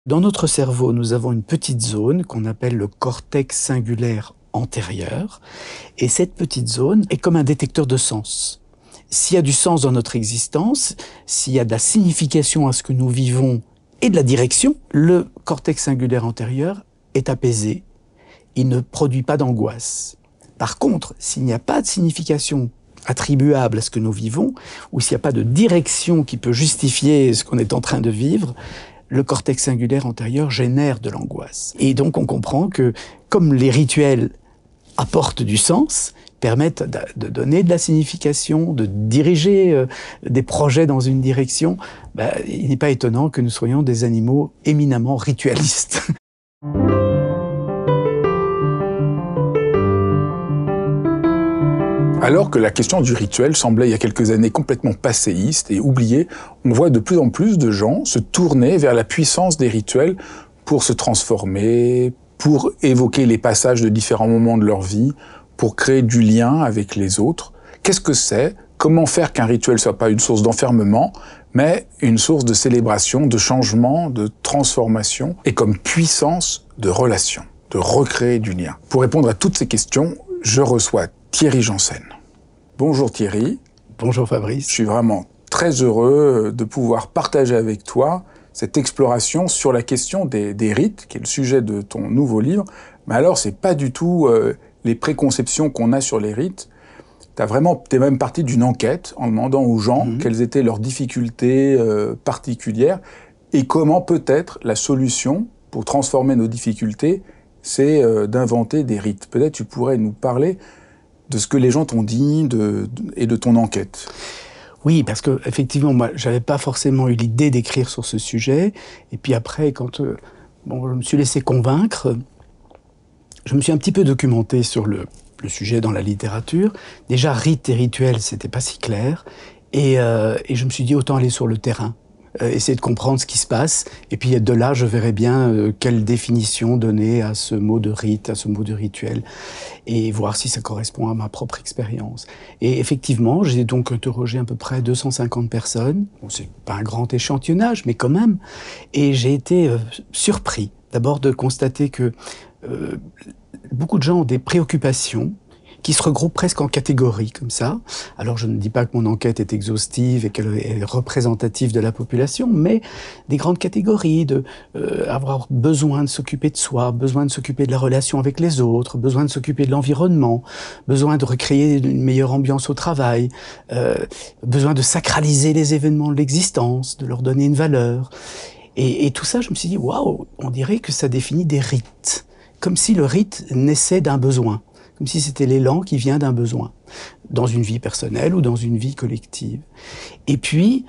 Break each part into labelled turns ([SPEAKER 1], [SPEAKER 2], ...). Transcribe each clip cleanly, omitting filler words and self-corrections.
[SPEAKER 1] Dans notre cerveau, nous avons une petite zone qu'on appelle le cortex singulaire antérieur. Et cette petite zone est comme un détecteur de sens. S'il y a du sens dans notre existence, s'il y a de la signification à ce que nous vivons et de la direction, le cortex singulaire antérieur est apaisé. Il ne produit pas d'angoisse. Par contre, s'il n'y a pas de signification attribuable à ce que nous vivons, ou s'il n'y a pas de direction qui peut justifier ce qu'on est en train de vivre, le cortex singulaire antérieur génère de l'angoisse. Et donc on comprend que, comme les rituels apportent du sens, permettent de donner de la signification, de diriger des projets dans une direction, il n'est pas étonnant que nous soyons des animaux éminemment ritualistes.
[SPEAKER 2] Alors que la question du rituel semblait il y a quelques années complètement passéiste et oubliée, on voit de plus en plus de gens se tourner vers la puissance des rituels pour se transformer, pour évoquer les passages de différents moments de leur vie, pour créer du lien avec les autres. Qu'est-ce que c'est? Comment faire qu'un rituel ne soit pas une source d'enfermement, mais une source de célébration, de changement, de transformation, et comme puissance de relation, de recréer du lien? Pour répondre à toutes ces questions, je reçois Thierry Janssen. Bonjour Thierry.
[SPEAKER 1] Bonjour Fabrice.
[SPEAKER 2] Je suis vraiment très heureux de pouvoir partager avec toi cette exploration sur la question des rites, qui est le sujet de ton nouveau livre. Mais alors, c'est pas du tout les préconceptions qu'on a sur les rites. T'es même parti d'une enquête en demandant aux gens quelles étaient leurs difficultés particulières et comment peut-être la solution pour transformer nos difficultés, c'est d'inventer des rites. Peut-être tu pourrais nous parler de ce que les gens t'ont dit et de ton enquête.
[SPEAKER 1] Oui, parce que effectivement, moi, j'avais pas forcément eu l'idée d'écrire sur ce sujet. Et puis après, quand je me suis laissé convaincre, je me suis un petit peu documenté sur le sujet dans la littérature. Déjà, rite et rituel, c'était pas si clair. Et je me suis dit, autant aller sur le terrain. Essayer de comprendre ce qui se passe, et puis de là, je verrai bien quelle définition donner à ce mot de rite, à ce mot de rituel, et voir si ça correspond à ma propre expérience. Et effectivement, j'ai donc interrogé à peu près 250 personnes. Bon, c'est pas un grand échantillonnage, mais quand même. Et j'ai été surpris, d'abord de constater que beaucoup de gens ont des préoccupations qui se regroupent presque en catégories, comme ça. Alors, je ne dis pas que mon enquête est exhaustive et qu'elle est représentative de la population, mais des grandes catégories de avoir besoin de s'occuper de soi, besoin de s'occuper de la relation avec les autres, besoin de s'occuper de l'environnement, besoin de recréer une meilleure ambiance au travail, besoin de sacraliser les événements de l'existence, de leur donner une valeur. Et tout ça, je me suis dit, waouh, on dirait que ça définit des rites. Comme si le rite naissait d'un besoin. Comme si c'était l'élan qui vient d'un besoin, dans une vie personnelle ou dans une vie collective. Et puis,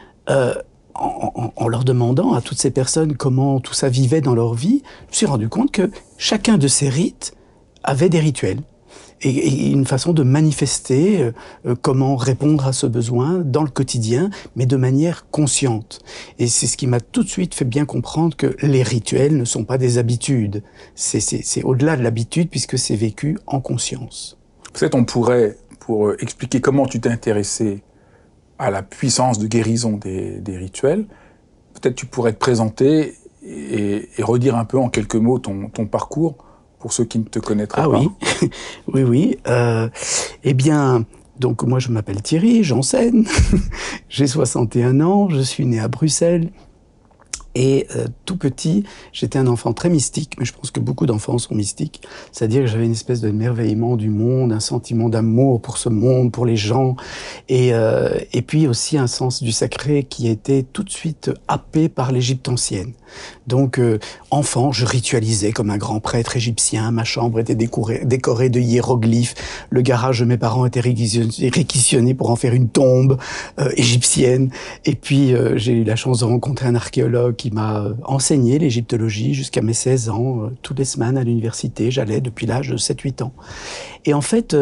[SPEAKER 1] en leur demandant à toutes ces personnes comment tout ça vivait dans leur vie, je me suis rendu compte que chacun de ces rites avait des rituels et une façon de manifester comment répondre à ce besoin dans le quotidien, mais de manière consciente. Et c'est ce qui m'a tout de suite fait bien comprendre que les rituels ne sont pas des habitudes. C'est au-delà de l'habitude puisque c'est vécu en conscience.
[SPEAKER 2] Peut-être on pourrait, pour expliquer comment tu t'es intéressé à la puissance de guérison des rituels, peut-être tu pourrais te présenter et redire un peu en quelques mots ton parcours, pour ceux qui ne te connaîtraient pas.
[SPEAKER 1] Oui, oui. Eh bien, donc moi je m'appelle Thierry Janssen, j'ai 61 ans, je suis né à Bruxelles. Et tout petit, j'étais un enfant très mystique, mais je pense que beaucoup d'enfants sont mystiques. C'est-à-dire que j'avais une espèce d'émerveillement du monde, un sentiment d'amour pour ce monde, pour les gens, et puis aussi un sens du sacré qui était tout de suite happé par l'Égypte ancienne. Donc, enfant, je ritualisais comme un grand prêtre égyptien, ma chambre était décorée de hiéroglyphes, le garage de mes parents était réquisitionné pour en faire une tombe égyptienne, et puis j'ai eu la chance de rencontrer un archéologue qui m'a enseigné l'égyptologie jusqu'à mes 16 ans. Toutes les semaines à l'université, j'allais depuis l'âge de 7-8 ans. Et en fait,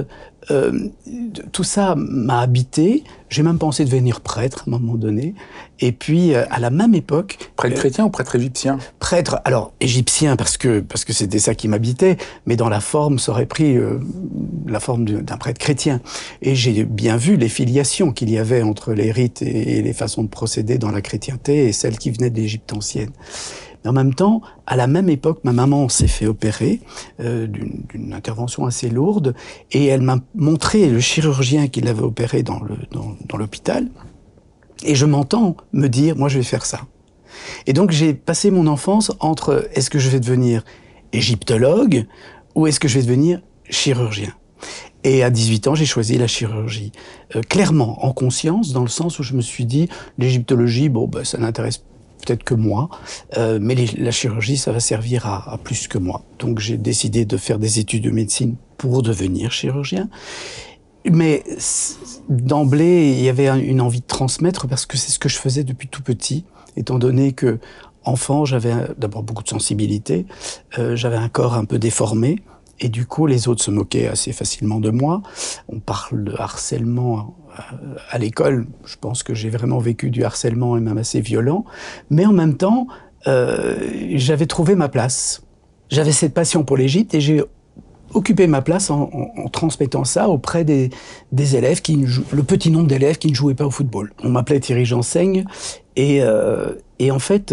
[SPEAKER 1] tout ça m'a habité. J'ai même pensé devenir prêtre à un moment donné. Et puis, à la même époque...
[SPEAKER 2] Prêtre chrétien ou prêtre égyptien?
[SPEAKER 1] Prêtre, alors égyptien parce que c'était ça qui m'habitait, mais dans la forme, ça aurait pris la forme d'un prêtre chrétien. Et j'ai bien vu les filiations qu'il y avait entre les rites et les façons de procéder dans la chrétienté et celles qui venaient de l'Égypte ancienne. Mais en même temps, à la même époque, ma maman s'est fait opérer d'une intervention assez lourde, et elle m'a montré le chirurgien qui l'avait opéré dans l'hôpital, et je m'entends me dire, moi je vais faire ça. Et donc j'ai passé mon enfance entre, est-ce que je vais devenir égyptologue, ou est-ce que je vais devenir chirurgien? Et à 18 ans, j'ai choisi la chirurgie. Clairement, en conscience, dans le sens où je me suis dit, l'égyptologie, bon, ben, ça n'intéresse peut-être que moi, mais la chirurgie, ça va servir à plus que moi. Donc j'ai décidé de faire des études de médecine pour devenir chirurgien. Mais d'emblée, il y avait une envie de transmettre, parce que c'est ce que je faisais depuis tout petit, étant donné que, enfant, j'avais d'abord beaucoup de sensibilité, j'avais un corps un peu déformé, et du coup, les autres se moquaient assez facilement de moi. On parle de harcèlement à l'école. Je pense que j'ai vraiment vécu du harcèlement, et même assez violent. Mais en même temps, j'avais trouvé ma place. J'avais cette passion pour l'Égypte, et j'ai occupé ma place en transmettant ça auprès des élèves, le petit nombre d'élèves qui ne jouaient pas au football. On m'appelait Thierry Janseigne, et en fait,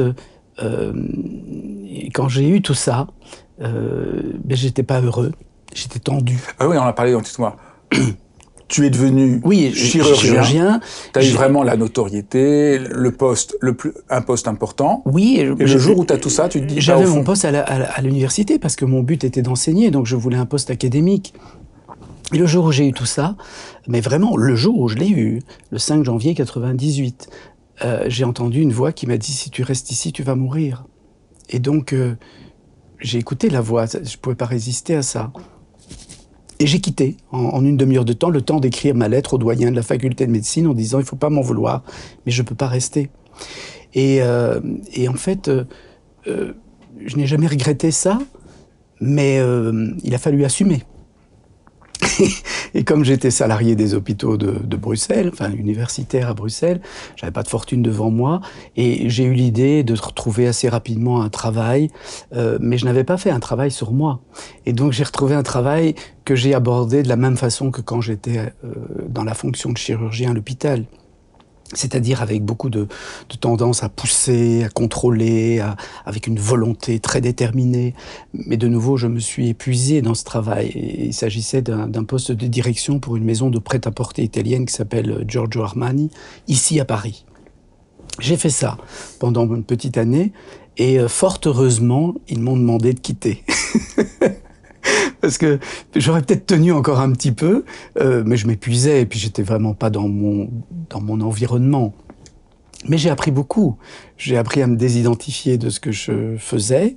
[SPEAKER 1] quand j'ai eu tout ça, ben j'étais pas heureux, j'étais tendu.
[SPEAKER 2] Ah oui, on en a parlé dans l'histoire. Tu es devenu chirurgien. Tu as eu vraiment la notoriété, un poste important.
[SPEAKER 1] Oui.
[SPEAKER 2] Et le jour où tu as tout ça, tu te dis...
[SPEAKER 1] J'avais mon poste à l'université, parce que mon but était d'enseigner, donc je voulais un poste académique. Et le jour où j'ai eu tout ça, mais vraiment le jour où je l'ai eu, le 5 janvier 98, j'ai entendu une voix qui m'a dit « Si tu restes ici, tu vas mourir ». Et donc... j'ai écouté la voix, je ne pouvais pas résister à ça. Et j'ai quitté, en une demi-heure de temps, le temps d'écrire ma lettre au doyen de la faculté de médecine en disant « il ne faut pas m'en vouloir, mais je ne peux pas rester ». Et en fait, je n'ai jamais regretté ça, mais il a fallu assumer. Et comme j'étais salarié des hôpitaux de Bruxelles, enfin universitaire à Bruxelles, j'avais pas de fortune devant moi, et j'ai eu l'idée de retrouver assez rapidement un travail, mais je n'avais pas fait un travail sur moi. Et donc j'ai retrouvé un travail que j'ai abordé de la même façon que quand j'étais dans la fonction de chirurgien à l'hôpital. C'est-à-dire avec beaucoup de tendance à pousser, à contrôler, avec une volonté très déterminée. Mais de nouveau, je me suis épuisé dans ce travail. Et il s'agissait d'un poste de direction pour une maison de prêt-à-porter italienne qui s'appelle Giorgio Armani, ici à Paris. J'ai fait ça pendant une petite année, et fort heureusement, ils m'ont demandé de quitter. Parce que j'aurais peut-être tenu encore un petit peu, mais je m'épuisais, et puis j'étais vraiment pas dans mon environnement. Mais j'ai appris beaucoup. J'ai appris à me désidentifier de ce que je faisais.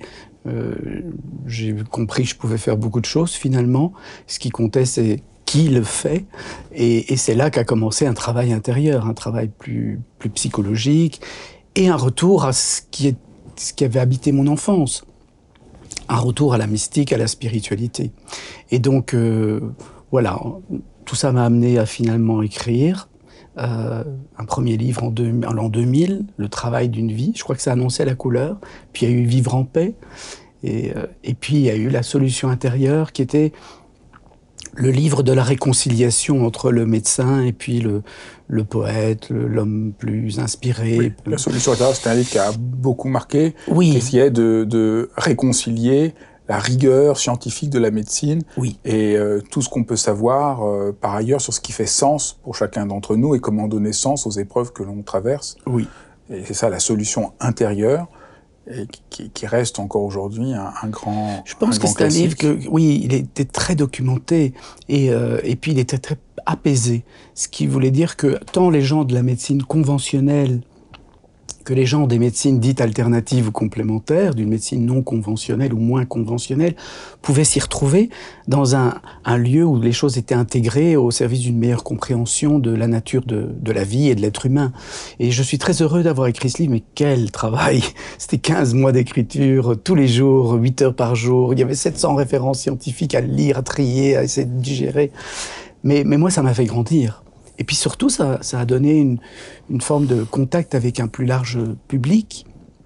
[SPEAKER 1] J'ai compris que je pouvais faire beaucoup de choses finalement. Ce qui comptait, c'est qui le fait. Et c'est là qu'a commencé un travail intérieur, un travail plus psychologique, et un retour à ce qui avait habité mon enfance. Un retour à la mystique, à la spiritualité. Et donc, voilà, tout ça m'a amené à finalement écrire un premier livre en l'an 2000, Le travail d'une vie. Je crois que ça annonçait la couleur. Puis il y a eu Vivre en paix. Et puis il y a eu La solution intérieure, qui était le livre de la réconciliation entre le médecin et puis le poète, l'homme plus inspiré.
[SPEAKER 2] Oui, La solution intérieure, c'est un livre qui a beaucoup marqué,
[SPEAKER 1] oui.
[SPEAKER 2] Qui essayait de réconcilier la rigueur scientifique de la médecine,
[SPEAKER 1] oui.
[SPEAKER 2] Et tout ce qu'on peut savoir par ailleurs sur ce qui fait sens pour chacun d'entre nous et comment donner sens aux épreuves que l'on traverse.
[SPEAKER 1] Oui.
[SPEAKER 2] Et c'est ça, la solution intérieure, et qui reste encore aujourd'hui un grand
[SPEAKER 1] Je pense que c'est un livre oui, il était très documenté, et puis il était très apaisé. Ce qui voulait dire que tant les gens de la médecine conventionnelle que les gens des médecines dites alternatives ou complémentaires, d'une médecine non conventionnelle ou moins conventionnelle, pouvaient s'y retrouver dans un lieu où les choses étaient intégrées au service d'une meilleure compréhension de la nature de la vie et de l'être humain. Et je suis très heureux d'avoir écrit ce livre, mais quel travail! C'était 15 mois d'écriture, tous les jours, 8 heures par jour. Il y avait 700 références scientifiques à lire, à trier, à essayer de digérer. Mais moi, ça m'a fait grandir. Et puis surtout, ça a donné une forme de contact avec un plus large public.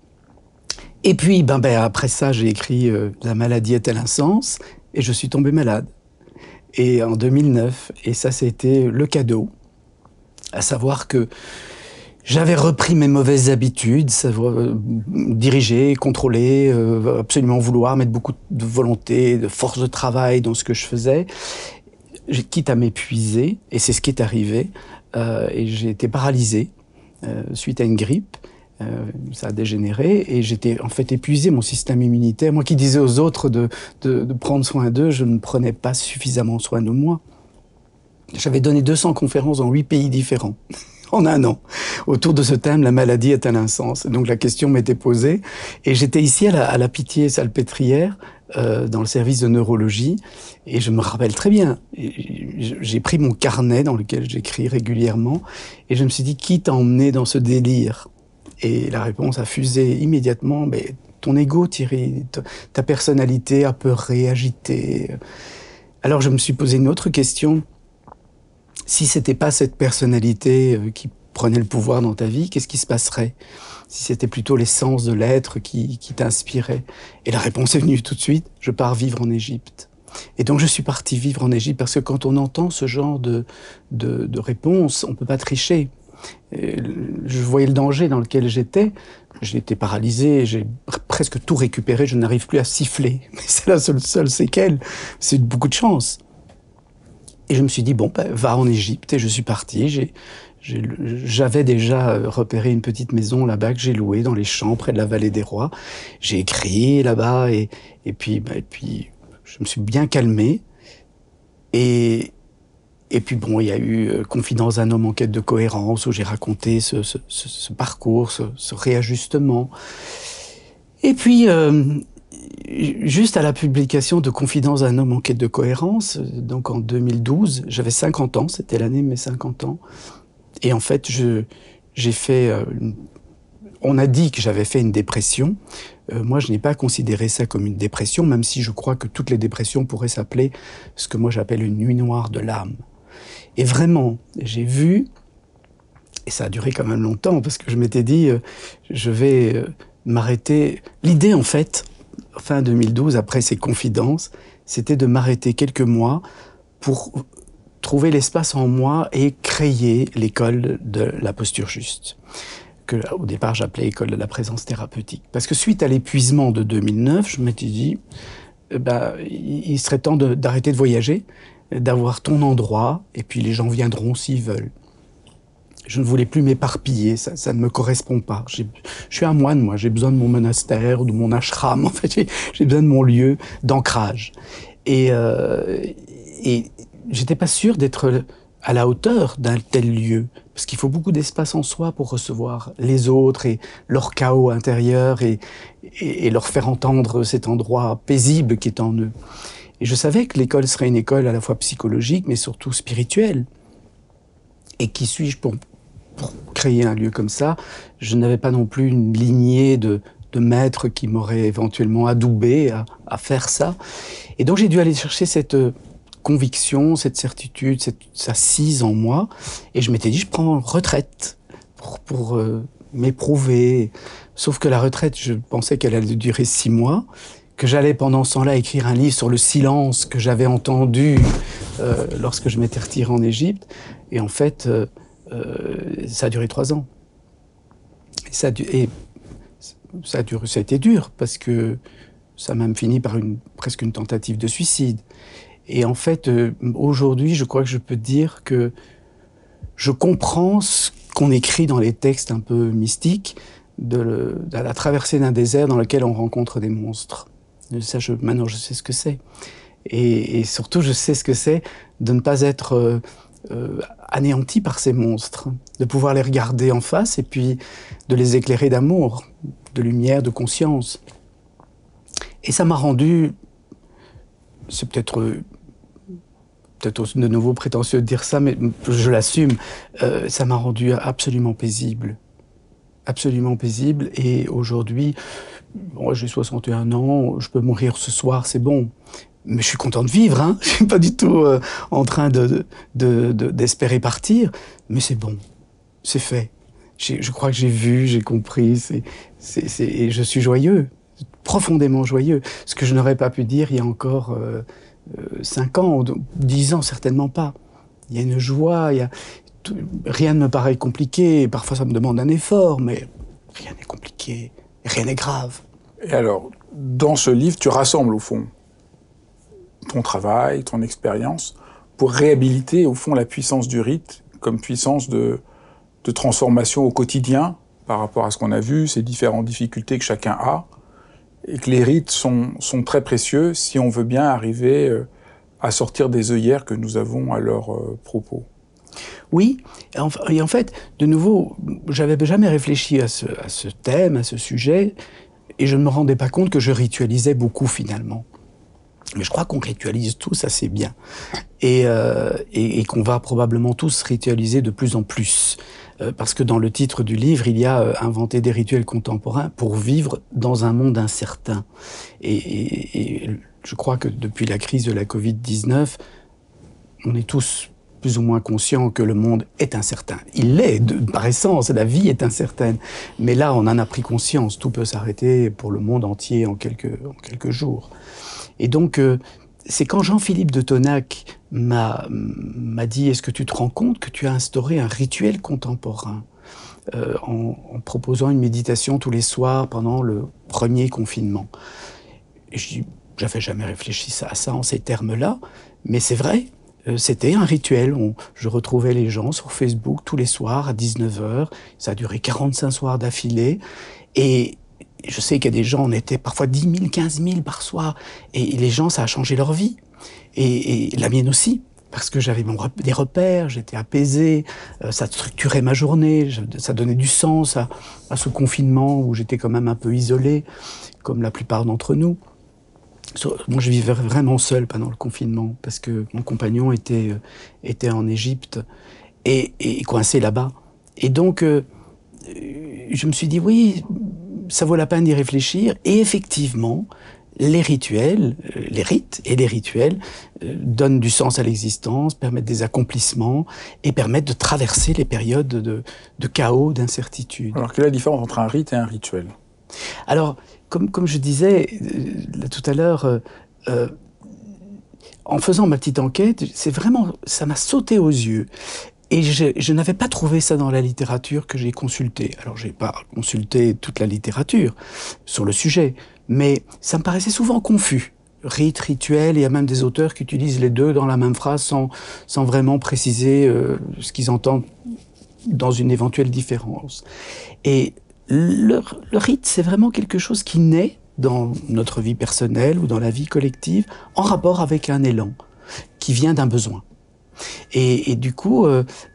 [SPEAKER 1] Et puis, après ça, j'ai écrit La maladie a-t-elle un sens ? Et je suis tombé malade. Et en 2009, et ça, c'était le cadeau. À savoir que J'avais repris mes mauvaises habitudes, savoir diriger, contrôler, absolument vouloir, mettre beaucoup de volonté, de force de travail dans ce que je faisais, quitte à m'épuiser, et c'est ce qui est arrivé, et j'ai été paralysé suite à une grippe. Ça a dégénéré et j'étais en fait épuisé, mon système immunitaire. Moi qui disais aux autres de prendre soin d'eux, je ne prenais pas suffisamment soin de moi. J'avais donné 200 conférences dans 8 pays différents en un an. Autour de ce thème, la maladie est un insens. Donc la question m'était posée et j'étais ici à la Pitié-Salpêtrière dans le service de neurologie et je me rappelle très bien. J'ai pris mon carnet dans lequel j'écris régulièrement et je me suis dit qui t'a emmené dans ce délire? Et la réponse a fusé immédiatement, mais ton ego, Thierry, ta personnalité apeurée, agitée. Alors je me suis posé une autre question. Si c'était pas cette personnalité qui prenait le pouvoir dans ta vie, qu'est-ce qui se passerait? Si c'était plutôt l'essence de l'être qui t'inspirait? Et la réponse est venue tout de suite, je pars vivre en Égypte. Et donc je suis parti vivre en Égypte parce que quand on entend ce genre de réponse, on peut pas tricher. Je voyais le danger dans lequel j'étais. J'étais paralysé, j'ai presque tout récupéré, je n'arrive plus à siffler. Mais c'est la seule séquelle, c'est beaucoup de chance. Et je me suis dit, bon, ben, va en Égypte, et je suis parti. J'avais déjà repéré une petite maison là-bas que j'ai louée dans les champs près de la vallée des rois. J'ai écrit là-bas, et puis je me suis bien calmé. Et puis bon, il y a eu Confidence d'un homme en quête de cohérence, où j'ai raconté ce parcours, ce réajustement. Et puis, juste à la publication de Confidence d'un homme en quête de cohérence, donc en 2012, j'avais 50 ans, c'était l'année de mes 50 ans. Et en fait, j'ai fait... on a dit que j'avais fait une dépression. Moi, je n'ai pas considéré ça comme une dépression, même si je crois que toutes les dépressions pourraient s'appeler ce que moi j'appelle une nuit noire de l'âme. Et vraiment, j'ai vu, et ça a duré quand même longtemps, parce que je m'étais dit, je vais m'arrêter. L'idée, en fait, fin 2012, après ces confidences, c'était de m'arrêter quelques mois pour trouver l'espace en moi et créer l'école de la posture juste, que au départ j'appelais école de la présence thérapeutique. Parce que suite à l'épuisement de 2009, je m'étais dit, il serait temps d'arrêter de voyager, d'avoir ton endroit, et puis les gens viendront s'ils veulent. Je ne voulais plus m'éparpiller, ça ne me correspond pas. Je suis un moine, moi, j'ai besoin de mon monastère, ou de mon ashram, en fait, j'ai besoin de mon lieu d'ancrage. Et j'étais pas sûr d'être à la hauteur d'un tel lieu, parce qu'il faut beaucoup d'espace en soi pour recevoir les autres et leur chaos intérieur et leur faire entendre cet endroit paisible qui est en eux. Et je savais que l'école serait une école à la fois psychologique, mais surtout spirituelle. Et qui suis-je pour créer un lieu comme ça? Je n'avais pas non plus une lignée de maîtres qui m'auraient éventuellement adoubé à faire ça. Et donc j'ai dû aller chercher cette conviction, cette certitude, cette assise en moi. Et je m'étais dit, je prends retraite pour m'éprouver. Sauf que la retraite, je pensais qu'elle allait durer 6 mois. Que j'allais pendant ce temps-là écrire un livre sur le silence que j'avais entendu lorsque je m'étais retiré en Égypte. Et en fait, ça a duré 3 ans. Et ça a été dur, parce que ça m'a même fini par presque une tentative de suicide. Et en fait, aujourd'hui, je crois que je peux dire que je comprends ce qu'on écrit dans les textes un peu mystiques de la traversée d'un désert dans lequel on rencontre des monstres. Ça, maintenant, je sais ce que c'est. Et surtout, je sais ce que c'est de ne pas être anéanti par ces monstres, de pouvoir les regarder en face et puis de les éclairer d'amour, de lumière, de conscience. Et ça m'a rendu, c'est peut-être de nouveau prétentieux de dire ça, mais je l'assume, ça m'a rendu absolument paisible. Absolument paisible. Et aujourd'hui, bon, j'ai 61 ans, je peux mourir ce soir, c'est bon. Mais je suis content de vivre, hein. Je suis pas du tout en train d'espérer partir, mais c'est bon, c'est fait. Je crois que j'ai vu, j'ai compris, et je suis joyeux, profondément joyeux. Ce que je n'aurais pas pu dire il y a encore 5 ans, 10 ans, certainement pas. Il y a une joie, rien ne me paraît compliqué. Parfois, ça me demande un effort, mais rien n'est compliqué, rien n'est grave.
[SPEAKER 2] Et alors, dans ce livre, tu rassembles, au fond, ton travail, ton expérience, pour réhabiliter, au fond, la puissance du rite comme puissance de transformation au quotidien par rapport à ce qu'on a vu, ces différentes difficultés que chacun a, et que les rites sont très précieux si on veut bien arriver à sortir des œillères que nous avons à leur propos.
[SPEAKER 1] Oui, et en fait, de nouveau, j'avais jamais réfléchi à ce thème, à ce sujet, et je ne me rendais pas compte que je ritualisais beaucoup finalement. Mais je crois qu'on ritualise tous assez bien, et qu'on va probablement tous ritualiser de plus en plus. Parce que dans le titre du livre, il y a inventer des rituels contemporains pour vivre dans un monde incertain. Et je crois que depuis la crise de la Covid-19, on est tous plus ou moins conscients que le monde est incertain. Il l'est, par essence, la vie est incertaine. Mais là, on en a pris conscience. Tout peut s'arrêter pour le monde entier en quelques jours. Et donc, c'est quand Jean-Philippe de Tonac m'a dit « Est-ce que tu te rends compte que tu as instauré un rituel contemporain en proposant une méditation tous les soirs pendant le premier confinement ?» Et je dis « J'avais jamais réfléchi à ça en ces termes-là, mais c'est vrai, c'était un rituel. Je retrouvais les gens sur Facebook tous les soirs à 19h. Ça a duré 45 soirs d'affilée. Et je sais qu'il y a des gens, on était parfois 10 000, 15 000 par soir. Et les gens, ça a changé leur vie. Et la mienne aussi. Parce que j'avais des repères, j'étais apaisé, ça structurait ma journée, ça donnait du sens à ce confinement où j'étais quand même un peu isolé, comme la plupart d'entre nous. Moi, je vivais vraiment seul pendant le confinement, parce que mon compagnon était en Égypte et coincé là-bas. Et donc, je me suis dit, oui, ça vaut la peine d'y réfléchir. Et effectivement, les rituels, les rites et les rituels donnent du sens à l'existence, permettent des accomplissements et permettent de traverser les périodes de chaos, d'incertitude.
[SPEAKER 2] Alors, quelle est la différence entre un rite et un rituel ?
[SPEAKER 1] Alors, comme je disais tout à l'heure, en faisant ma petite enquête, ça m'a sauté aux yeux. Et je n'avais pas trouvé ça dans la littérature que j'ai consultée. Alors, j'ai pas consulté toute la littérature sur le sujet, mais ça me paraissait souvent confus. Rite, rituel, il y a même des auteurs qui utilisent les deux dans la même phrase sans vraiment préciser ce qu'ils entendent dans une éventuelle différence. Et le rite, c'est vraiment quelque chose qui naît dans notre vie personnelle ou dans la vie collective en rapport avec un élan qui vient d'un besoin. Et du coup,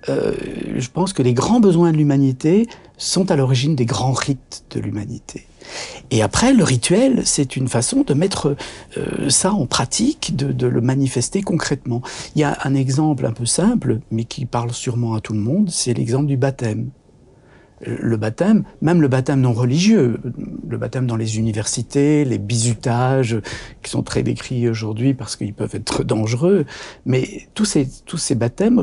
[SPEAKER 1] je pense que les grands besoins de l'humanité sont à l'origine des grands rites de l'humanité. Et après, le rituel, c'est une façon de mettre ça en pratique, de le manifester concrètement. Il y a un exemple un peu simple, mais qui parle sûrement à tout le monde, c'est l'exemple du baptême. Le baptême, même le baptême non religieux, le baptême dans les universités, les bizutages qui sont très décrits aujourd'hui parce qu'ils peuvent être dangereux, mais tous ces baptêmes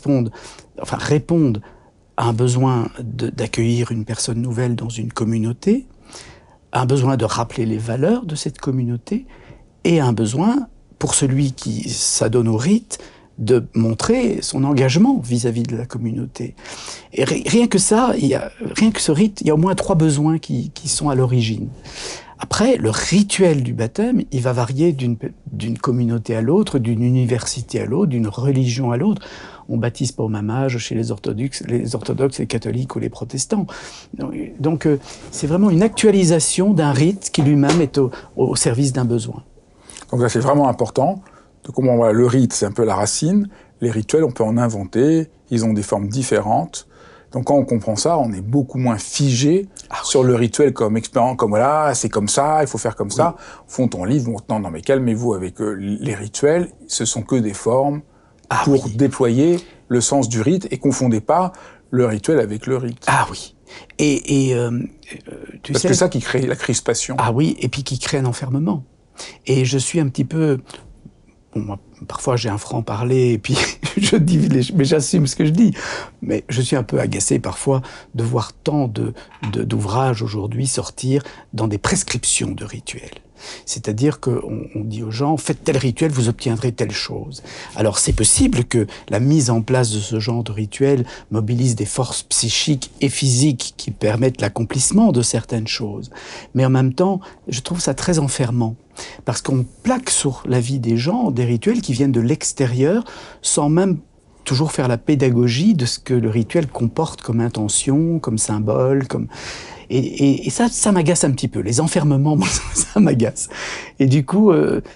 [SPEAKER 1] répondent à un besoin d'accueillir une personne nouvelle dans une communauté, à un besoin de rappeler les valeurs de cette communauté et à un besoin, pour celui qui s'adonne au rite, de montrer son engagement vis-à-vis de la communauté. Et rien que ça, rien que ce rite, il y a au moins 3 besoins qui sont à l'origine. Après, le rituel du baptême, il va varier d'une communauté à l'autre, d'une université à l'autre, d'une religion à l'autre. On baptise pas au même âge chez les orthodoxes, les catholiques ou les protestants. Donc, c'est vraiment une actualisation d'un rite qui lui-même est au service d'un besoin.
[SPEAKER 2] Donc ça, c'est vraiment important. Comment voilà, le rite, c'est un peu la racine. Les rituels, on peut en inventer. Ils ont des formes différentes. Donc quand on comprend ça, on est beaucoup moins figé sur le rituel comme expérience, comme voilà, c'est comme ça, il faut faire comme ça. Au fond, ton livre, non, mais calmez-vous avec les rituels. Ce sont que des formes pour déployer le sens du rite et confondez pas le rituel avec le rite.
[SPEAKER 1] Ah oui. Tu
[SPEAKER 2] Parce que c'est ça qui crée la crispation.
[SPEAKER 1] Ah oui, et puis qui crée un enfermement. Et je suis un petit peu... bon, moi, parfois j'ai un franc-parler et puis je dis, mais j'assume ce que je dis. Mais je suis un peu agacé parfois de voir tant d'ouvrages aujourd'hui sortir dans des prescriptions de rituels. C'est-à-dire qu'on dit aux gens, faites tel rituel, vous obtiendrez telle chose. Alors c'est possible que la mise en place de ce genre de rituel mobilise des forces psychiques et physiques qui permettent l'accomplissement de certaines choses. Mais en même temps, je trouve ça très enfermant. Parce qu'on plaque sur la vie des gens des rituels qui viennent de l'extérieur sans même toujours faire la pédagogie de ce que le rituel comporte comme intention, comme symbole, comme... Et ça m'agace un petit peu. Les enfermements, ça m'agace. Et du coup,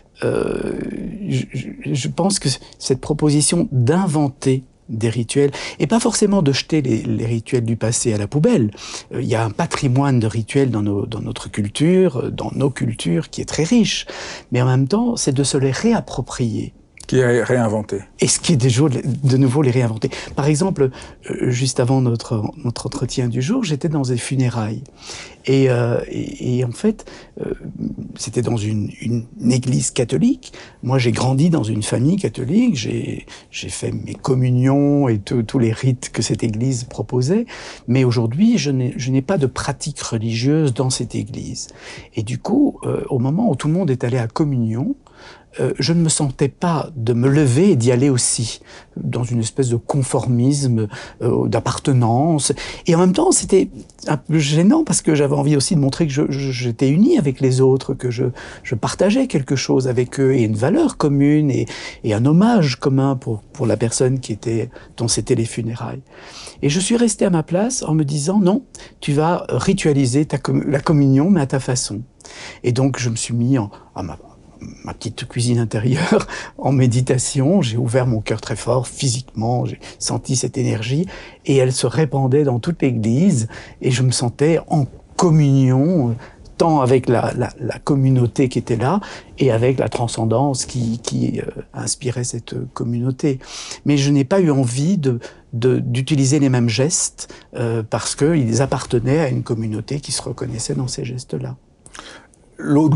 [SPEAKER 1] je pense que cette proposition d'inventer des rituels, et pas forcément de jeter les rituels du passé à la poubelle. Il y a un patrimoine de rituels dans notre culture, dans nos cultures, qui est très riche. Mais en même temps, c'est de se les réapproprier.
[SPEAKER 2] Qui est réinventé.
[SPEAKER 1] Et ce qui est de nouveau les réinventer. Par exemple, juste avant notre entretien du jour, j'étais dans des funérailles. Et en fait, c'était dans une église catholique. Moi, j'ai grandi dans une famille catholique. J'ai fait mes communions et tous les rites que cette église proposait. Mais aujourd'hui, je n'ai pas de pratique religieuse dans cette église. Et du coup, au moment où tout le monde est allé à communion, je ne me sentais pas de me lever et d'y aller aussi, dans une espèce de conformisme, d'appartenance. Et en même temps, c'était un peu gênant parce que j'avais envie aussi de montrer que j'étais uni avec les autres, que je partageais quelque chose avec eux et une valeur commune et un hommage commun pour la personne dont c'était les funérailles. Et je suis resté à ma place en me disant non, tu vas ritualiser la communion, mais à ta façon. Et donc je me suis mis à ma petite cuisine intérieure, en méditation. J'ai ouvert mon cœur très fort, physiquement, j'ai senti cette énergie, et elle se répandait dans toute l'église, et je me sentais en communion, tant avec la communauté qui était là, et avec la transcendance qui inspirait cette communauté. Mais je n'ai pas eu envie d'utiliser les mêmes gestes, parce qu'ils appartenaient à une communauté qui se reconnaissait dans ces gestes-là.
[SPEAKER 2] L'autre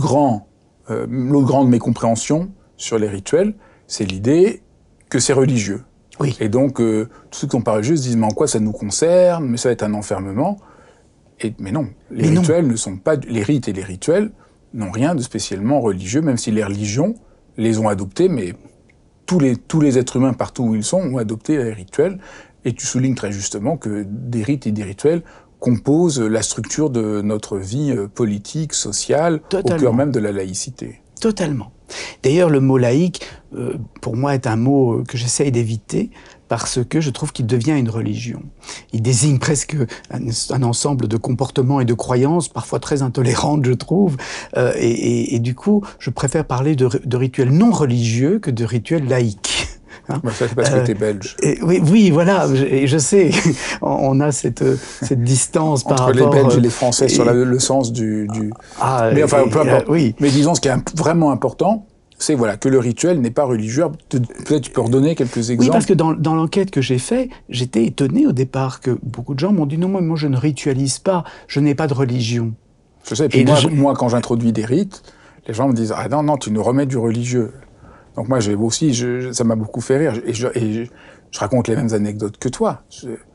[SPEAKER 2] grande mécompréhension sur les rituels, c'est l'idée que c'est religieux.
[SPEAKER 1] Oui.
[SPEAKER 2] Et donc, tous ceux qui sont pas religieux se disent « mais en quoi ça nous concerne ? Mais ça va être un enfermement ». Mais non, les rituels ne sont pas... Les rites et les rituels n'ont rien de spécialement religieux, même si les religions les ont adoptés, mais tous les êtres humains, partout où ils sont, ont adopté les rituels. Et tu soulignes très justement que des rites et des rituels composent la structure de notre vie politique, sociale,
[SPEAKER 1] Totalement.
[SPEAKER 2] Au cœur même de la laïcité.
[SPEAKER 1] Totalement. D'ailleurs, le mot laïque, pour moi, est un mot que j'essaye d'éviter parce que je trouve qu'il devient une religion. Il désigne presque un ensemble de comportements et de croyances, parfois très intolérantes, je trouve. Et du coup, je préfère parler de rituels non religieux que de rituels laïques.
[SPEAKER 2] Hein, ça, c'est parce que t'es belge.
[SPEAKER 1] Oui, voilà, je sais. On a cette distance par rapport...
[SPEAKER 2] Entre les Belges et les Français sur le sens du... Mais enfin, peu importe.
[SPEAKER 1] Oui.
[SPEAKER 2] Mais disons, ce qui est vraiment important, c'est voilà, que le rituel n'est pas religieux. Peut-être tu peux redonner quelques exemples.
[SPEAKER 1] Oui, parce que dans l'enquête que j'ai faite, j'étais étonné au départ que beaucoup de gens m'ont dit « Non, moi je ne ritualise pas, je n'ai pas de religion ».
[SPEAKER 2] Je sais, et puis moi, quand j'introduis des rites, les gens me disent « Ah non, tu nous remets du religieux ». Donc moi, ça m'a beaucoup fait rire. Et je raconte les mêmes anecdotes que toi.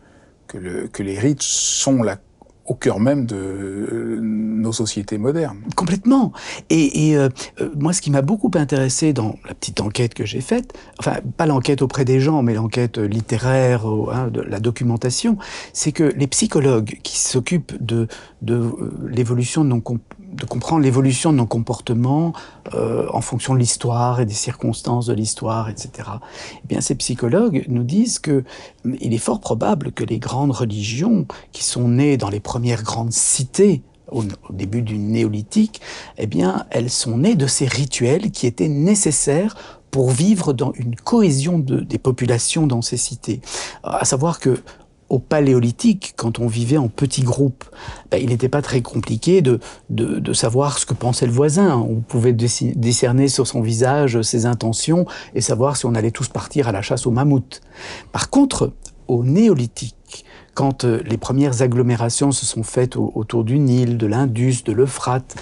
[SPEAKER 2] Que les rites sont au cœur même de nos sociétés modernes.
[SPEAKER 1] Complètement. Et moi, ce qui m'a beaucoup intéressé dans la petite enquête que j'ai faite, enfin, pas l'enquête auprès des gens, mais l'enquête littéraire, de la documentation, c'est que les psychologues qui s'occupent de l'évolution de comprendre l'évolution de nos comportements en fonction de l'histoire et des circonstances de l'histoire, etc. Eh bien, ces psychologues nous disent que il est fort probable que les grandes religions qui sont nées dans les premières grandes cités au début du néolithique, eh bien, elles sont nées de ces rituels qui étaient nécessaires pour vivre dans une cohésion des populations dans ces cités. À savoir que au paléolithique, quand on vivait en petits groupes, il n'était pas très compliqué de savoir ce que pensait le voisin. On pouvait discerner sur son visage ses intentions et savoir si on allait tous partir à la chasse aux mammouths. Par contre, au néolithique, quand les premières agglomérations se sont faites autour du Nil, de l'Indus, de l'Euphrate,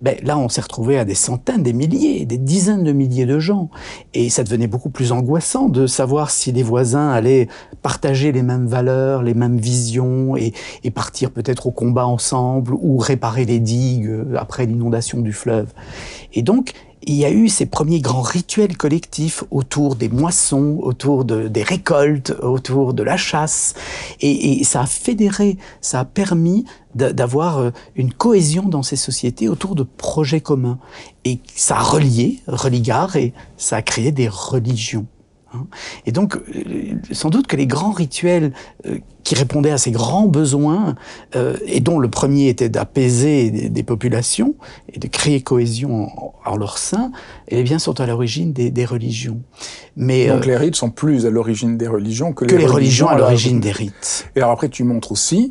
[SPEAKER 1] ben, là, on s'est retrouvé à des centaines, des milliers, des dizaines de milliers de gens. Et ça devenait beaucoup plus angoissant de savoir si les voisins allaient partager les mêmes valeurs, les mêmes visions et partir peut-être au combat ensemble ou réparer les digues après l'inondation du fleuve. Et donc, il y a eu ces premiers grands rituels collectifs autour des moissons, autour des récoltes, autour de la chasse. Et ça a fédéré, ça a permis d'avoir une cohésion dans ces sociétés autour de projets communs. Et ça a relié, religar, et ça a créé des religions. Et donc, sans doute que les grands rituels qui répondaient à ces grands besoins, et dont le premier était d'apaiser des populations et de créer cohésion en leur sein, eh bien, sont à l'origine des religions. Mais,
[SPEAKER 2] donc les rites sont plus à l'origine des religions que
[SPEAKER 1] les religions à l'origine des rites.
[SPEAKER 2] Et alors après, tu montres aussi,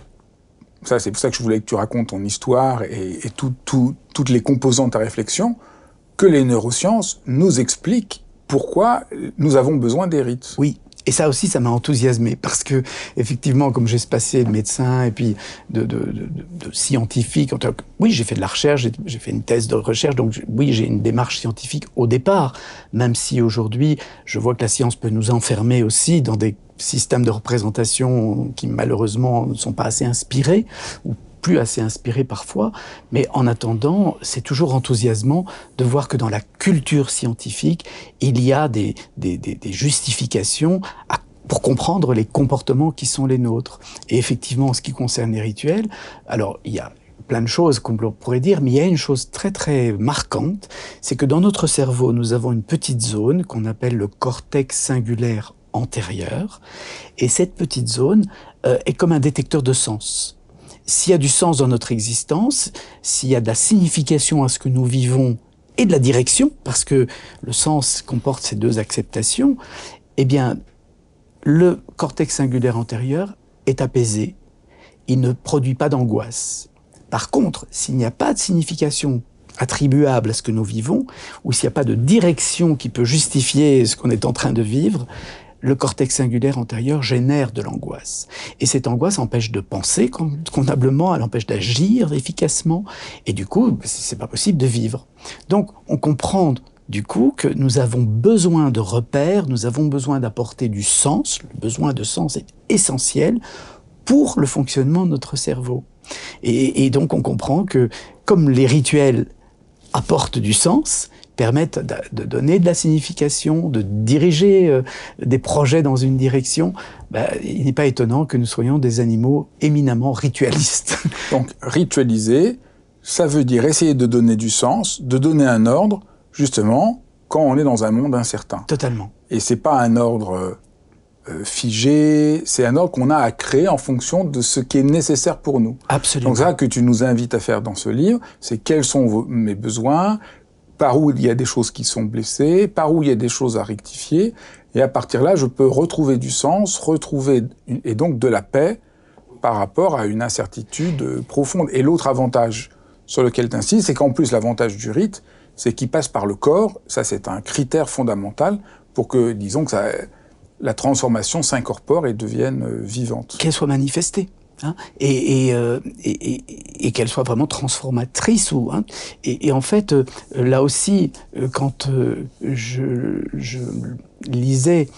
[SPEAKER 2] ça c'est pour ça que je voulais que tu racontes ton histoire et toutes les composantes de ta réflexion, que les neurosciences nous expliquent pourquoi nous avons besoin des rites.
[SPEAKER 1] Oui, et ça aussi, ça m'a enthousiasmé, parce que, effectivement, comme j'ai ce passé de médecin et puis de scientifique, oui, j'ai fait de la recherche, j'ai fait une thèse de recherche, donc oui, j'ai une démarche scientifique au départ, même si aujourd'hui, je vois que la science peut nous enfermer aussi dans des systèmes de représentation qui, malheureusement, ne sont pas assez inspirés, ou plus assez inspiré parfois, mais en attendant, c'est toujours enthousiasmant de voir que dans la culture scientifique, il y a des justifications pour comprendre les comportements qui sont les nôtres. Et effectivement, en ce qui concerne les rituels, alors il y a plein de choses qu'on pourrait dire, mais il y a une chose très très marquante, c'est que dans notre cerveau, nous avons une petite zone qu'on appelle le cortex singulaire antérieur, et cette petite zone est comme un détecteur de sens. S'il y a du sens dans notre existence, s'il y a de la signification à ce que nous vivons et de la direction, parce que le sens comporte ces deux acceptations, eh bien, le cortex singulaire antérieur est apaisé, il ne produit pas d'angoisse. Par contre, s'il n'y a pas de signification attribuable à ce que nous vivons, ou s'il n'y a pas de direction qui peut justifier ce qu'on est en train de vivre, le cortex singulaire antérieur génère de l'angoisse. Et cette angoisse empêche de penser convenablement, elle empêche d'agir efficacement, et du coup, c'est pas possible de vivre. Donc, on comprend du coup que nous avons besoin de repères, nous avons besoin d'apporter du sens, le besoin de sens est essentiel pour le fonctionnement de notre cerveau. Et donc, on comprend que, comme les rituels apportent du sens, permettent de donner de la signification, de diriger des projets dans une direction, il n'est pas étonnant que nous soyons des animaux éminemment ritualistes.
[SPEAKER 2] Donc, ritualiser, ça veut dire essayer de donner du sens, de donner un ordre, justement, quand on est dans un monde incertain.
[SPEAKER 1] Totalement.
[SPEAKER 2] Et c'est pas un ordre figé, c'est un ordre qu'on a à créer en fonction de ce qui est nécessaire pour nous.
[SPEAKER 1] Absolument.
[SPEAKER 2] Donc ça que tu nous invites à faire dans ce livre, c'est quels sont mes besoins, par où il y a des choses qui sont blessées, par où il y a des choses à rectifier, et à partir de là, je peux retrouver du sens, retrouver et donc de la paix par rapport à une incertitude profonde. Et l'autre avantage sur lequel tu insistes, c'est qu'en plus l'avantage du rite, c'est qu'il passe par le corps, ça c'est un critère fondamental pour que, disons que la transformation s'incorpore et devienne vivante.
[SPEAKER 1] Qu'elle soit manifestée. Hein, et qu'elle soit vraiment transformatrice. Et en fait, là aussi, quand je lisais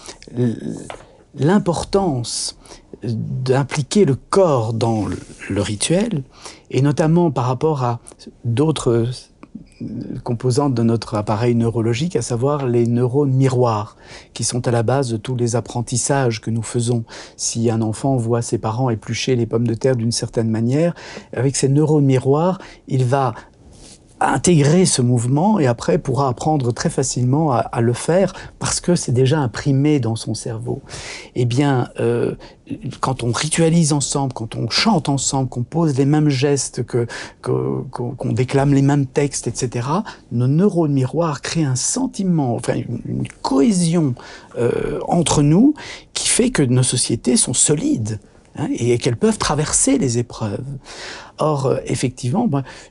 [SPEAKER 1] l'importance d'impliquer le corps dans le rituel, et notamment par rapport à d'autres composantes de notre appareil neurologique, à savoir les neurones miroirs, qui sont à la base de tous les apprentissages que nous faisons. Si un enfant voit ses parents éplucher les pommes de terre d'une certaine manière, avec ces neurones miroirs, il va intégrer ce mouvement et après pourra apprendre très facilement à le faire parce que c'est déjà imprimé dans son cerveau. Eh bien, quand on ritualise ensemble, quand on chante ensemble, qu'on pose les mêmes gestes, qu'on déclame les mêmes textes, etc., nos neurones miroirs créent un sentiment, enfin une cohésion entre nous qui fait que nos sociétés sont solides. Et qu'elles peuvent traverser les épreuves. Or, effectivement, moi, j'ai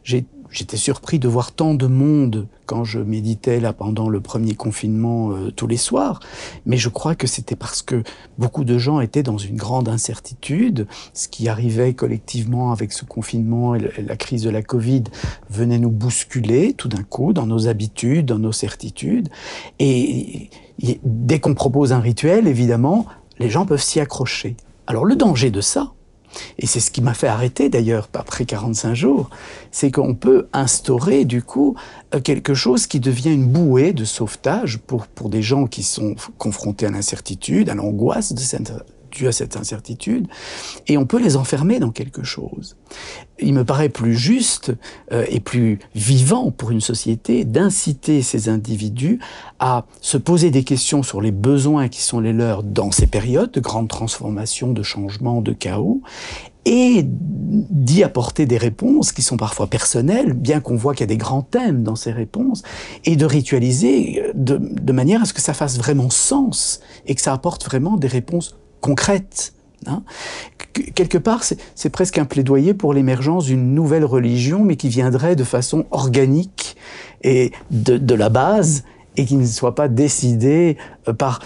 [SPEAKER 1] j'étais surpris de voir tant de monde quand je méditais là pendant le premier confinement tous les soirs. Mais je crois que c'était parce que beaucoup de gens étaient dans une grande incertitude. Ce qui arrivait collectivement avec ce confinement et la crise de la Covid venait nous bousculer tout d'un coup dans nos habitudes, dans nos certitudes. Et dès qu'on propose un rituel, évidemment, les gens peuvent s'y accrocher. Alors le danger de ça, et c'est ce qui m'a fait arrêter d'ailleurs après 45 jours, c'est qu'on peut instaurer du coup quelque chose qui devient une bouée de sauvetage pour des gens qui sont confrontés à l'incertitude, à l'angoisse due à cette incertitude, et on peut les enfermer dans quelque chose. Il me paraît plus juste et plus vivant pour une société d'inciter ces individus à se poser des questions sur les besoins qui sont les leurs dans ces périodes de grande transformation, de changement, de chaos, et d'y apporter des réponses qui sont parfois personnelles, bien qu'on voit qu'il y a des grands thèmes dans ces réponses, et de ritualiser de manière à ce que ça fasse vraiment sens et que ça apporte vraiment des réponses concrètes. Hein. Quelque part, c'est presque un plaidoyer pour l'émergence d'une nouvelle religion, mais qui viendrait de façon organique et de la base, et qui ne soit pas décidée par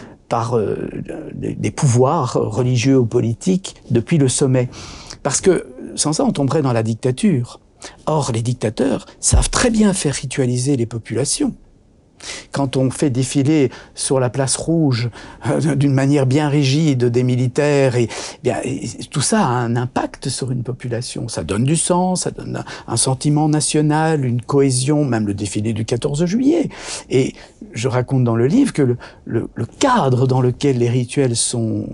[SPEAKER 1] des pouvoirs religieux ou politiques depuis le sommet. Parce que sans ça, on tomberait dans la dictature. Or, les dictateurs savent très bien faire ritualiser les populations. Quand on fait défiler sur la place rouge d'une manière bien rigide des militaires, et tout ça a un impact sur une population. Ça donne du sens, ça donne un sentiment national, une cohésion, même le défilé du 14 juillet. Et je raconte dans le livre que le cadre dans lequel les rituels sont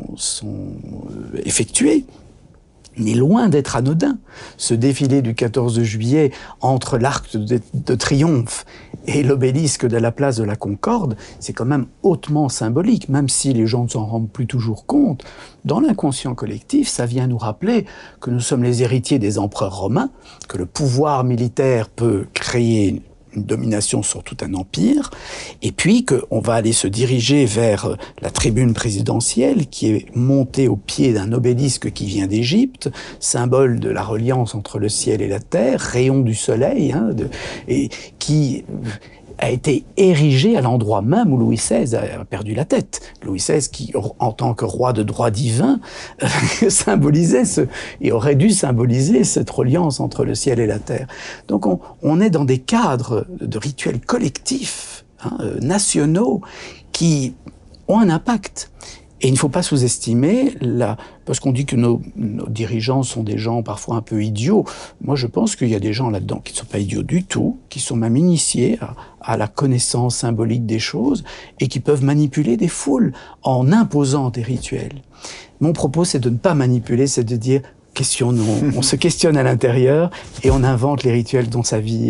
[SPEAKER 1] effectués n'est loin d'être anodin. Ce défilé du 14 juillet entre l'Arc de Triomphe et l'obélisque de la place de la Concorde, c'est quand même hautement symbolique, même si les gens ne s'en rendent plus toujours compte. Dans l'inconscient collectif, ça vient nous rappeler que nous sommes les héritiers des empereurs romains, que le pouvoir militaire peut créer une domination sur tout un empire, et puis qu'on va aller se diriger vers la tribune présidentielle qui est montée au pied d'un obélisque qui vient d'Égypte, symbole de la reliance entre le ciel et la terre, rayon du soleil, et qui a été érigé à l'endroit même où Louis XVI a perdu la tête. Louis XVI qui, en tant que roi de droit divin, symbolisait et aurait dû symboliser cette reliance entre le ciel et la terre. Donc on est dans des cadres de rituels collectifs, nationaux, qui ont un impact. Et il ne faut pas sous-estimer, parce qu'on dit que nos dirigeants sont des gens parfois un peu idiots. Moi, je pense qu'il y a des gens là-dedans qui ne sont pas idiots du tout, qui sont même initiés à la connaissance symbolique des choses et qui peuvent manipuler des foules en imposant des rituels. Mon propos, c'est de ne pas manipuler, c'est de dire questionnons. On se questionne à l'intérieur et on invente les rituels dont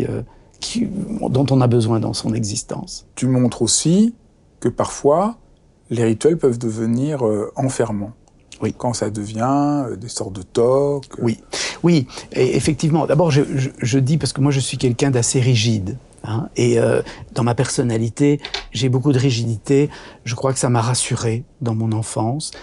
[SPEAKER 1] dont on a besoin dans son existence.
[SPEAKER 2] Tu montres aussi que parfois, les rituels peuvent devenir enfermants.
[SPEAKER 1] Oui.
[SPEAKER 2] Quand ça devient des sortes de tocs.
[SPEAKER 1] Oui, et effectivement. D'abord, je dis, parce que moi, je suis quelqu'un d'assez rigide. Et dans ma personnalité, j'ai beaucoup de rigidité. Je crois que ça m'a rassuré dans mon enfance.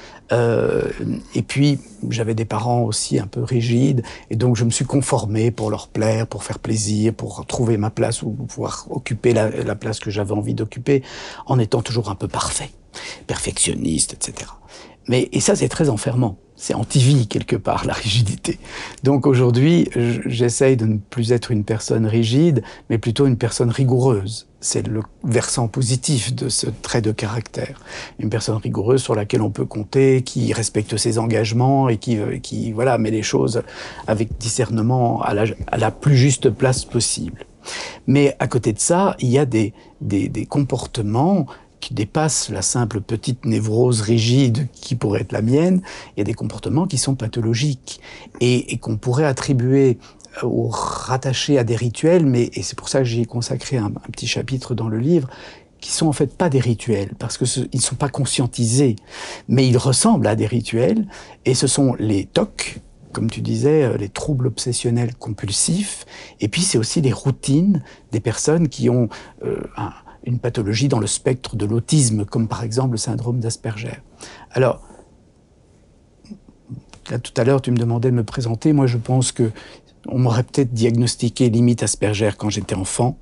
[SPEAKER 1] Et puis, j'avais des parents aussi un peu rigides. Et donc, je me suis conformé pour leur plaire, pour faire plaisir, pour trouver ma place ou pouvoir occuper la place que j'avais envie d'occuper, en étant toujours un peu parfait, perfectionniste, etc. Et ça, c'est très enfermant. C'est anti-vie, quelque part, la rigidité. Donc aujourd'hui, j'essaye de ne plus être une personne rigide, mais plutôt une personne rigoureuse. C'est le versant positif de ce trait de caractère. Une personne rigoureuse sur laquelle on peut compter, qui respecte ses engagements et qui met les choses avec discernement à la plus juste place possible. Mais à côté de ça, il y a des comportements qui dépassent la simple petite névrose rigide qui pourrait être la mienne. Il y a des comportements qui sont pathologiques et qu'on pourrait attribuer ou rattacher à des rituels, et c'est pour ça que j'y ai consacré un petit chapitre dans le livre, qui sont en fait pas des rituels, parce qu'ils ne sont pas conscientisés, mais ils ressemblent à des rituels, et ce sont les TOC, comme tu disais, les troubles obsessionnels compulsifs, et puis c'est aussi les routines des personnes qui ont une pathologie dans le spectre de l'autisme, comme par exemple le syndrome d'Asperger. Alors, là, tout à l'heure, tu me demandais de me présenter. Moi, je pense que on m'aurait peut-être diagnostiqué limite Asperger quand j'étais enfant.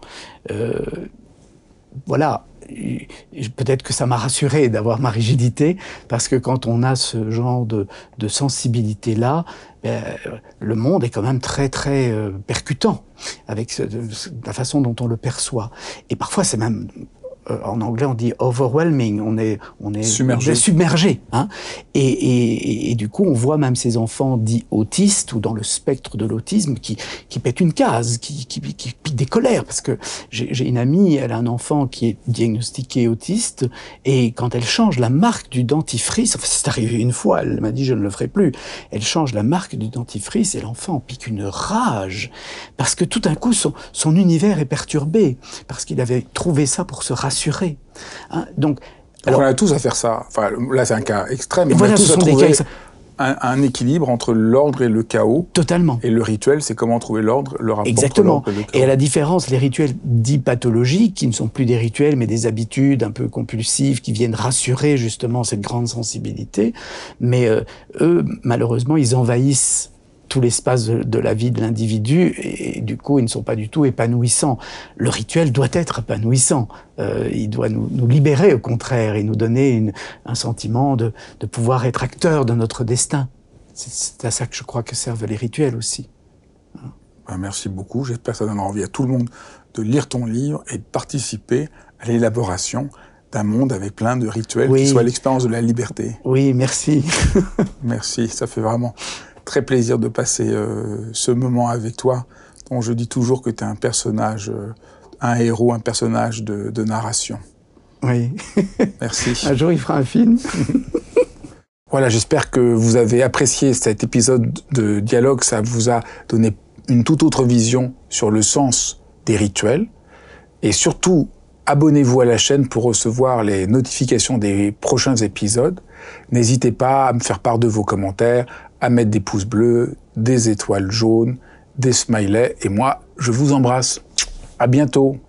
[SPEAKER 1] Voilà. Peut-être que ça m'a rassuré d'avoir ma rigidité, parce que quand on a ce genre de sensibilité-là, le monde est quand même très très percutant avec la façon dont on le perçoit. Et parfois c'est même, en anglais on dit overwhelming, on est submergé, hein. Et du coup on voit même ces enfants dits autistes ou dans le spectre de l'autisme qui pètent une case, qui piquent des colères, parce que j'ai une amie, elle a un enfant qui est diagnostiqué autiste, et quand elle change la marque du dentifrice, enfin c'est arrivé une fois, elle m'a dit je ne le ferai plus, elle change la marque du dentifrice et l'enfant pique une rage, parce que tout d'un coup son univers est perturbé, parce qu'il avait trouvé ça pour se rassurer. Hein, donc,
[SPEAKER 2] alors, on a tous à faire ça. Enfin, là, c'est un cas extrême.
[SPEAKER 1] On a tous à trouver
[SPEAKER 2] un équilibre entre l'ordre et le chaos.
[SPEAKER 1] Totalement.
[SPEAKER 2] Et le rituel, c'est comment trouver l'ordre, le rapport
[SPEAKER 1] Exactement.
[SPEAKER 2] entre l'ordre et le chaos.
[SPEAKER 1] Et à la différence, les rituels dits pathologiques, qui ne sont plus des rituels, mais des habitudes un peu compulsives, qui viennent rassurer justement cette grande sensibilité. Mais eux, malheureusement, ils envahissent tout l'espace de la vie de l'individu, et du coup, ils ne sont pas du tout épanouissants. Le rituel doit être épanouissant. Il doit nous libérer, au contraire, et nous donner un sentiment de pouvoir être acteur de notre destin. C'est à ça que je crois que servent les rituels aussi.
[SPEAKER 2] Ben, merci beaucoup. J'espère que ça donnera envie à tout le monde de lire ton livre et de participer à l'élaboration d'un monde avec plein de rituels qui soit l'expérience de la liberté.
[SPEAKER 1] Oui, merci.
[SPEAKER 2] Merci, ça fait vraiment très plaisir de passer ce moment avec toi, dont je dis toujours que tu es un personnage, un héros, un personnage de narration.
[SPEAKER 1] Oui.
[SPEAKER 2] Merci.
[SPEAKER 1] Un jour, il fera un film.
[SPEAKER 2] Voilà, j'espère que vous avez apprécié cet épisode de Dialogue. Ça vous a donné une toute autre vision sur le sens des rituels. Et surtout, abonnez-vous à la chaîne pour recevoir les notifications des prochains épisodes. N'hésitez pas à me faire part de vos commentaires, à mettre des pouces bleus, des étoiles jaunes, des smileys. Et moi, je vous embrasse. À bientôt.